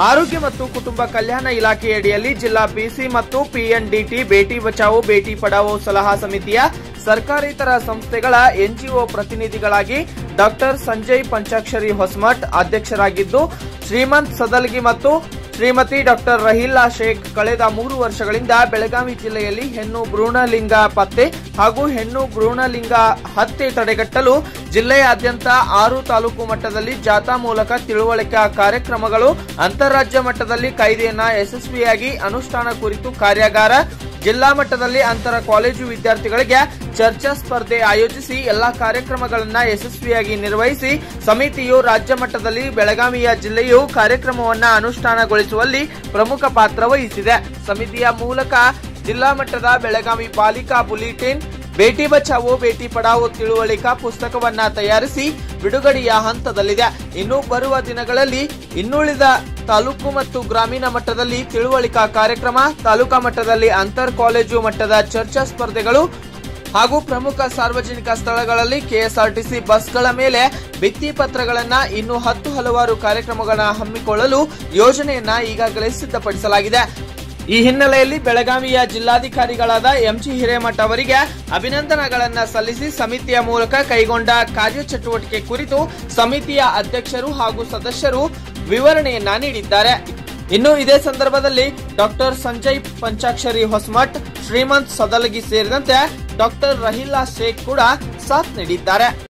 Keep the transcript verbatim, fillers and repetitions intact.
ಆರೋಗ್ಯ ಮತ್ತು ಕುಟುಂಬ ಕಲ್ಯಾಣ ಇಲಾಖೆಯಡಿಯಲ್ಲಿ ಜಿಲ್ಲಾ ಪಿಸಿ ಮತ್ತು ಪಿಎನ್ಡಿಟಿ ಬೇಟಿ ಬಚಾವೋ ಬೇಟಿ ಪಢಾವೋ ಸಲಹಾ ಸಮಿತಿಯ ಸರ್ಕಾರೇತರ ಸಂಸ್ಥೆಗಳ ಎನ್ಜಿಒ ಪ್ರತಿನಿಧಿಗಳಾಗಿ ಡಾಕ್ಟರ್ ಸಂಜಯ್ ಪಂಚಾಕ್ಷರಿ ಹೊಸಮಠ್ ಅಧ್ಯಕ್ಷರಾಗಿದ್ದು, ಶ್ರೀಮಂತ್ ಸದಲಗಿ ಮತ್ತು ಶ್ರೀಮತಿ ಡಾಕ್ಟರ್ ರಹಿಲ್ಲಾ ಶೇಖ್ ಕಳೆದ ಮೂರು ವರ್ಷಗಳಿಂದ ಬೆಳಗಾವಿ ಜಿಲ್ಲೆಯಲ್ಲಿ ಹೆಣ್ಣು ಭ್ರೂಣಲಿಂಗ ಪತ್ತೆ ಹಾಗೂ ಹೆಣ್ಣು ಭ್ರೂಣಲಿಂಗ ಹತ್ಯೆ ತಡೆಗಟ್ಟಲು ಜಿಲ್ಲೆಯಾದ್ಯಂತ ಆರು ತಾಲೂಕು ಮಟ್ಟದಲ್ಲಿ ಜಾಥಾ ಮೂಲಕ ತಿಳುವಳಿಕಾ ಕಾರ್ಯಕ್ರಮಗಳು, ಅಂತಾರಾಜ್ಯ ಮಟ್ಟದಲ್ಲಿ ಕಾಯ್ದೆಯನ್ನ ಯಶಸ್ವಿಯಾಗಿ ಅನುಷ್ಠಾನ ಕುರಿತು ಕಾರ್ಯಾಗಾರ, ಜಿಲ್ಲಾ ಮಟ್ಟದಲ್ಲಿ ಅಂತರ ಕಾಲೇಜು ವಿದ್ಯಾರ್ಥಿಗಳಿಗೆ ಚರ್ಚಾ ಸ್ಪರ್ಧೆ ಆಯೋಜಿಸಿ ಎಲ್ಲಾ ಕಾರ್ಯಕ್ರಮಗಳನ್ನು ಯಶಸ್ವಿಯಾಗಿ ನಿರ್ವಹಿಸಿ ಸಮಿತಿಯು ರಾಜ್ಯ ಮಟ್ಟದಲ್ಲಿ ಬೆಳಗಾವಿಯ ಜಿಲ್ಲೆಯು ಕಾರ್ಯಕ್ರಮವನ್ನು ಅನುಷ್ಠಾನಗೊಳಿಸುವಲ್ಲಿ ಪ್ರಮುಖ ಪಾತ್ರ ವಹಿಸಿದೆ. ಸಮಿತಿಯ ಮೂಲಕ ಜಿಲ್ಲಾ ಮಟ್ಟದ ಬೆಳಗಾವಿ ಬಾಲಿಕಾ ಬುಲೆಟಿನ್, ಬೇಟಿ ಬಚಾವೋ ಬೇಟಿ ಪಢಾವೋ ತಿಳುವಳಿಕಾ ಪುಸ್ತಕವನ್ನ ತಯಾರಿಸಿ ಬಿಡುಗಡೆಯ ಹಂತದಲ್ಲಿದೆ. ಇನ್ನು ಬರುವ ದಿನಗಳಲ್ಲಿ ಇನ್ನುಳಿದ ತಾಲೂಕು ಮತ್ತು ಗ್ರಾಮೀಣ ಮಟ್ಟದಲ್ಲಿ ತಿಳುವಳಿಕಾ ಕಾರ್ಯಕ್ರಮ, ತಾಲೂಕಾ ಮಟ್ಟದಲ್ಲಿ ಅಂತರ್ ಕಾಲೇಜು ಮಟ್ಟದ ಚರ್ಚಾ ಸ್ಪರ್ಧೆಗಳು ಹಾಗೂ ಪ್ರಮುಖ ಸಾರ್ವಜನಿಕ ಸ್ಥಳಗಳಲ್ಲಿ ಕೆಎಸ್ಆರ್ಟಿಸಿ ಬಸ್ಗಳ ಮೇಲೆ ಭಿತ್ತಿ ಪತ್ರಗಳನ್ನ ಇನ್ನು ಹತ್ತು ಹಲವಾರು ಕಾರ್ಯಕ್ರಮಗಳನ್ನು ಹಮ್ಮಿಕೊಳ್ಳಲು ಯೋಜನೆಯನ್ನ ಈಗಾಗಲೇ ಸಿದ್ಧಪಡಿಸಲಾಗಿದೆ. ಈ ಹಿನ್ನೆಲೆಯಲ್ಲಿ ಬೆಳಗಾವಿಯ ಜಿಲ್ಲಾಧಿಕಾರಿಗಳಾದ ಎಂಜಿ ಹಿರೇಮಠ್ ಅವರಿಗೆ ಅಭಿನಂದನೆಗಳನ್ನು ಸಲ್ಲಿಸಿ ಸಮಿತಿಯ ಮೂಲಕ ಕೈಗೊಂಡ ಕಾರ್ಯಚಟುವಟಿಕೆ ಕುರಿತು ಸಮಿತಿಯ ಅಧ್ಯಕ್ಷರು ಹಾಗೂ ಸದಸ್ಯರು ವಿವರಣೆಯನ್ನ ನೀಡಿದ್ದಾರೆ. ಇನ್ನು ಇದೇ ಸಂದರ್ಭದಲ್ಲಿ ಡಾಕ್ಟರ್ ಸಂಜಯ್ ಪಂಚಾಕ್ಷರಿ ಹೊಸಮಠ್, ಶ್ರೀಮಂತ್ ಸದಲಗಿ ಸೇರಿದಂತೆ ಡಾಕ್ಟರ್ ರಹಿಲ್ಲಾ ಶೇಖ್ ಕೂಡ ಸಾಥ್ ನೀಡಿದ್ದಾರೆ.